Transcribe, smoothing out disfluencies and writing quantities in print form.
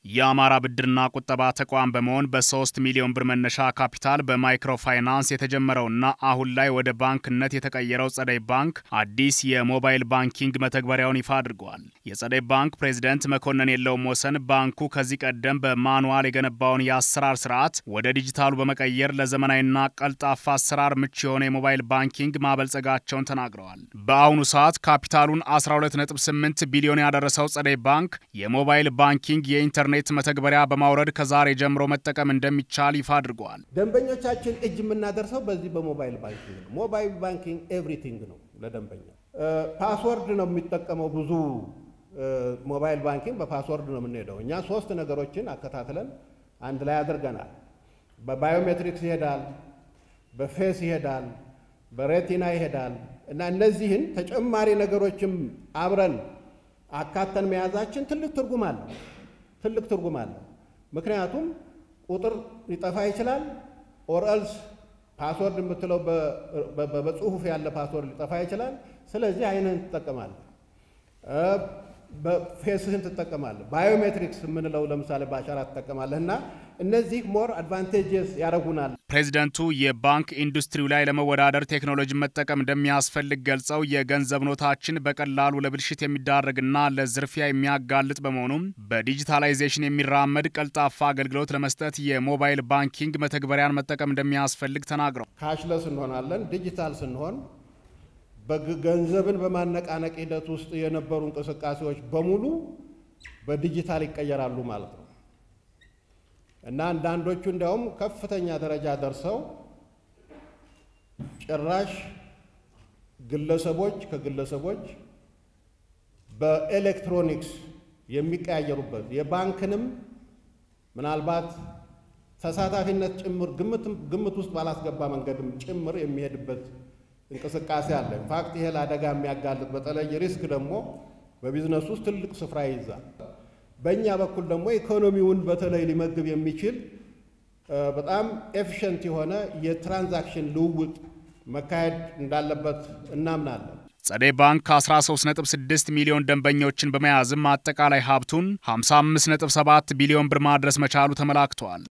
የአማራ ብድርና ቁጠባ ተቋም በመሆን በ3 ሚሊዮን ብር መነሻ ካፒታል በማይክሮ ፋይናንስ የተጀመረውና አሁን ላይ ወደ ባንክነት የተቀየረው ጸደይ ባንክ አዲስ የሞባይል ባንኪንግ መተግበሪያውን ይፋ አድርጓል። የጸደይ ባንክ ፕሬዝዳንት መኮንን የለውም ወሰን ባንኩ ከዚህ ቀደም በማኑዋል የገነባውን የአሰራር ስርዓት ወደ ዲጂታሉ በመቀየር ለዘመናዊና ቀልጣፋ አሰራር ምቹ የሆነ የሞባይል ባንኪንግ ማበልጸጋቸውን ተናግረዋል። በአሁኑ ሰዓት ካፒታሉን 12.8 ቢሊዮን ያደረሰው ጸደይ ባንክ የሞባይል ባንኪንግ የኢንተርኔት መተግበሪያ በማውረድ ከዛሬ ጀምሮ መጠቀም እንደሚቻል ይፋ አድርጓል። ደንበኞቻችን እጅ የምናደርሰው በዚህ በሞባይል ባንኪንግ ነው። ሞባይል ባንኪንግ ኤቭሪቲንግ ነው ለደንበኛ። ፓስወርድ ነው የሚጠቀመው ብዙ ሞባይል ባንኪንግ በፓስወርድ ነው የምንሄደው። እኛ 3 ነገሮችን አከታትለን አንድ ላይ አድርገናል። በባዮሜትሪክስ ይሄዳል፣ በፌስ ይሄዳል፣ በሬቲና ይሄዳል እና እነዚህን ተጨማሪ ነገሮችም አብረን አካተን መያዛችን ትልቅ ትርጉም አለ። ምክንያቱም ቁጥር ሊጠፋ ይችላል ኦር ኤልስ ፓስወርድ የምትለው በጽሁፍ ያለ ፓስወርድ ሊጠፋ ይችላል። ስለዚህ አይነን ተጠቀማለህ፣ በፌስህን ተጠቀማለህ፣ ባዮሜትሪክስ የምንለው ለምሳሌ በአሻራ ተጠቀማለህና እነዚህ ሞር አድቫንቴጅስ ያረጉናል። ፕሬዝዳንቱ የባንክ ኢንዱስትሪው ላይ ለመወዳደር ቴክኖሎጂ መጠቀም እንደሚያስፈልግ ገልጸው የገንዘብ ኖታችን በቀላሉ ለብልሽት የሚዳረግና ለዝርፊያ የሚያጋልጥ በመሆኑም በዲጂታላይዜሽን የሚራመድ ቀልጣፋ አገልግሎት ለመስጠት የሞባይል ባንኪንግ መተግበሪያን መጠቀም እንደሚያስፈልግ ተናግረው ካሽለስ እንሆናለን። ዲጂታል ስንሆን በገንዘብን በማነቃነቅ ሂደት ውስጥ የነበሩ እንቅስቃሴዎች በሙሉ በዲጂታል ይቀየራሉ ማለት ነው እና አንዳንዶቹ እንዲያውም ከፍተኛ ደረጃ ደርሰው ጭራሽ ከግለሰቦች በኤሌክትሮኒክስ የሚቀያየሩበት የባንክንም ምናልባት ተሳታፊነት ጭምር ግምት ውስጥ ባላስገባ መንገድም ጭምር የሚሄድበት እንቅስቃሴ አለ። ኢንፋክት ይሄ ለአደጋ የሚያጋልጥ በተለይ ሪስክ ደግሞ በቢዝነስ ውስጥ ትልቅ ስፍራ ይይዛል። በእኛ በኩል ደግሞ ኢኮኖሚውን በተለይ ሊመግብ የሚችል በጣም ኤፊሽንት የሆነ የትራንዛክሽን ልውውጥ መካሄድ እንዳለበት እናምናለን። ጸደይ ባንክ 13.6 ሚሊዮን ደንበኞችን በመያዝም አጠቃላይ ሀብቱን 55.7 ቢሊዮን ብር ማድረስ መቻሉ ተመላክቷል።